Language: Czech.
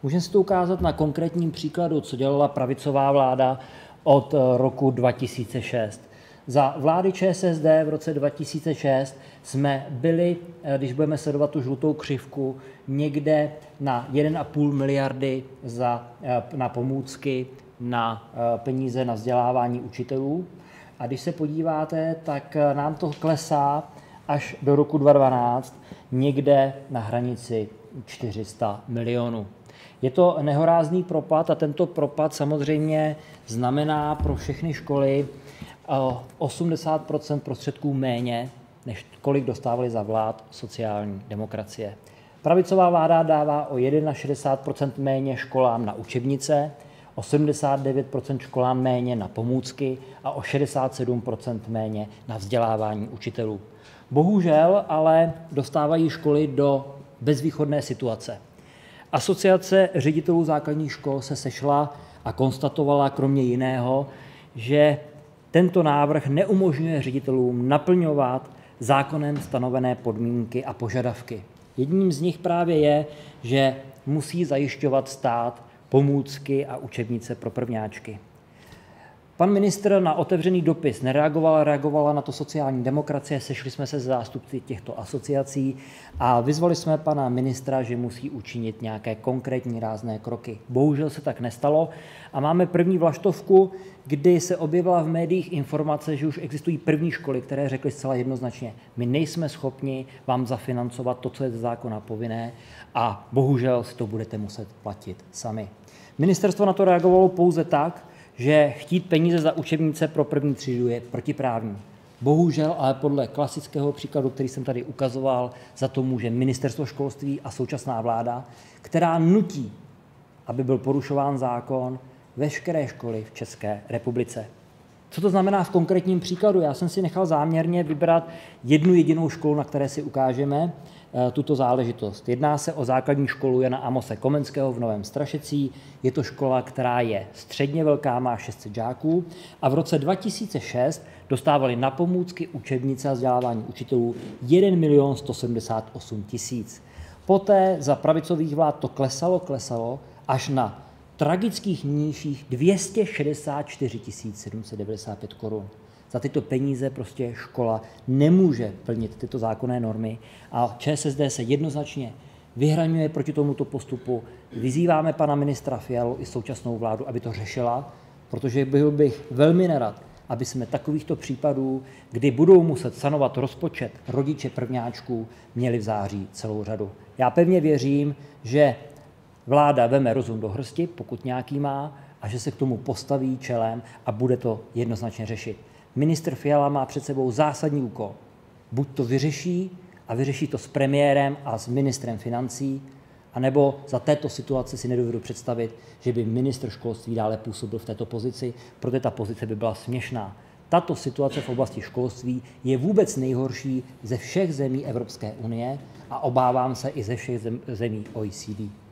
Můžeme si to ukázat na konkrétním příkladu, co dělala pravicová vláda od roku 2006. Za vlády ČSSD v roce 2006 jsme byli, když budeme sledovat tu žlutou křivku, někde na 1,5 miliardy na pomůcky, na peníze na vzdělávání učitelů. A když se podíváte, tak nám to klesá až do roku 2012 někde na hranici 400 milionů. Je to nehorázný propad a tento propad samozřejmě znamená pro všechny školy 80% prostředků méně, než kolik dostávali za vlád sociální demokracie. Pravicová vláda dává o 61% méně školám na učebnice, o 79% školám méně na pomůcky a o 67% méně na vzdělávání učitelů. Bohužel ale dostávají školy do bezvýchodné situace. Asociace ředitelů základních škol se sešla a konstatovala kromě jiného, že tento návrh neumožňuje ředitelům naplňovat zákonem stanovené podmínky a požadavky. Jedním z nich právě je, že musí zajišťovat stát pomůcky a učebnice pro prvňáčky. Pan ministr na otevřený dopis nereagoval, reagovala na to sociální demokracie, sešli jsme se s zástupci těchto asociací a vyzvali jsme pana ministra, že musí učinit nějaké konkrétní rázné kroky. Bohužel se tak nestalo a máme první vlaštovku, kdy se objevila v médiích informace, že už existují první školy, které řekly zcela jednoznačně, my nejsme schopni vám zafinancovat to, co je ze zákona povinné a bohužel si to budete muset platit sami. Ministerstvo na to reagovalo pouze tak, že chtít peníze za učebnice pro první třídu je protiprávní. Bohužel, ale podle klasického příkladu, který jsem tady ukazoval, za to může Ministerstvo školství a současná vláda, která nutí, aby byl porušován zákon, veškeré školy v České republice. Co to znamená v konkrétním příkladu? Já jsem si nechal záměrně vybrat jednu jedinou školu, na které si ukážeme tuto záležitost. Jedná se o základní školu Jana Amose Komenského v Novém Strašecí. Je to škola, která je středně velká, má 600 žáků a v roce 2006 dostávali na pomůcky, učebnice a vzdělávání učitelů 1 178 000. Poté za pravicových vlád to klesalo až na tragických nižších 264 795 korun. Za tyto peníze prostě škola nemůže plnit tyto zákonné normy a ČSSD se jednoznačně vyhraňuje proti tomuto postupu. Vyzýváme pana ministra Fialu i současnou vládu, aby to řešila, protože byl bych velmi nerad, aby jsme takovýchto případů, kdy budou muset sanovat rozpočet rodiče prvňáčků, měli v září celou řadu. Já pevně věřím, že vláda veme rozum do hrsti, pokud nějaký má, a že se k tomu postaví čelem a bude to jednoznačně řešit. Ministr Fiala má před sebou zásadní úkol. Buď to vyřeší a vyřeší to s premiérem a s ministrem financí, anebo za této situace si nedovedu představit, že by ministr školství dále působil v této pozici, protože ta pozice by byla směšná. Tato situace v oblasti školství je vůbec nejhorší ze všech zemí Evropské unie a obávám se i ze všech zemí OECD.